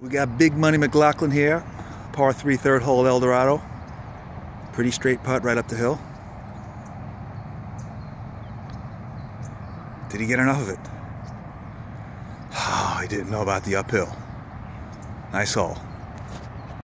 We got Big Money McLaughlin here, par 3 third hole El Dorado. Pretty straight putt right up the hill. Did he get enough of it? Oh, he didn't know about the uphill. Nice hole.